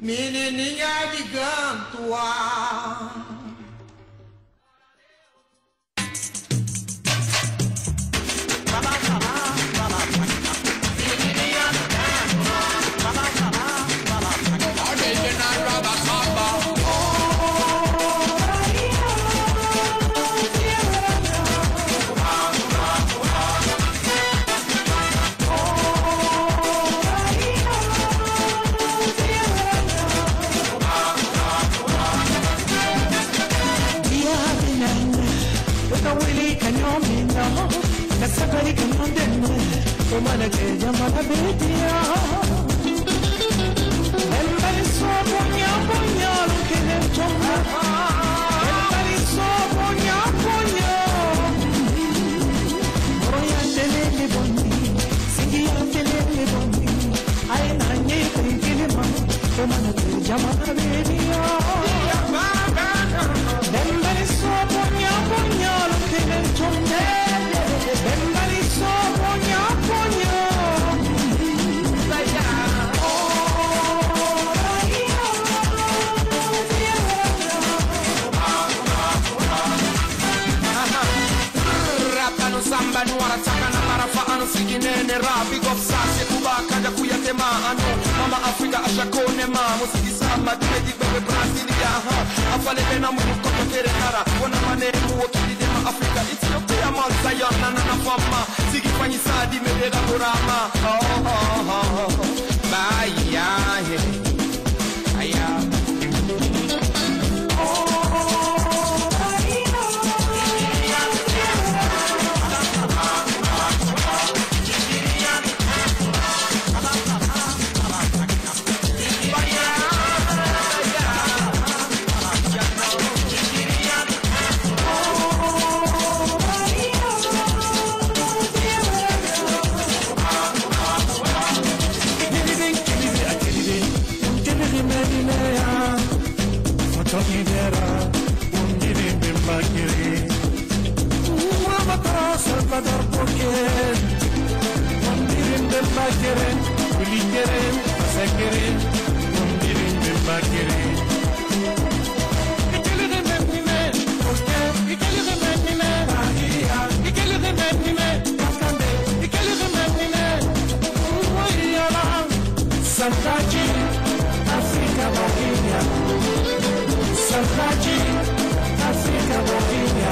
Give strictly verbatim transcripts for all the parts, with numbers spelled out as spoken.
menininha de Gantua. Sakari kamandenne, omana ke jamana betia. Embali so bonya bonya, lukene chonga. Embali so bonya bonya. Boya telele bondi, singi telele bondi. Ay nanye kile ma, omana ke jamana betia. Embali so bonya bonya, lukene chonga. Embali so bonya bonya. Rapa no samba no arataka na marafa ano sikinene rapi gofsase kubaka ja kuyatema ano mama Afrika ashakone ma musiki samba tedi bebe Brasilia ha afale bena mu koto kere kara wana mane mu okidi de ma Afrika Ethiopia mal Zion na na fama sigi fanyi sadi medera kurama oh oh oh baya he aya Salvador Boquer, Mundirin de Bakeren, Ulikeren, Sekeren, Mundirin de Bakeren. Ikele de Menine, Boquer, Ikele de Menine, Bahia, Ikele de Menine, Bakande, Ikele de Menine, Uwayala, Santaji, Africa Bahia, Santaji, Africa Bahia.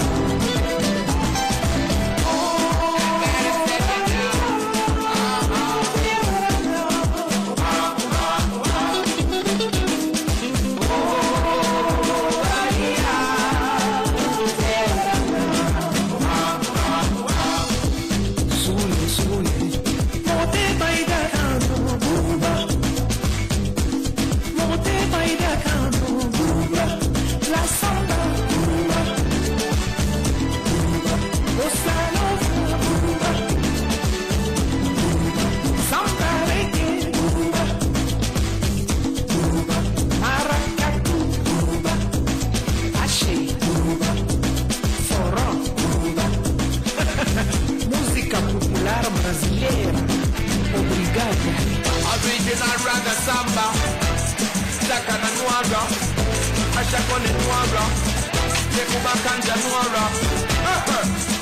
Original raga samba, Saka na Nuara, Ashakone Nuara, Yekuba Kanja Nuara.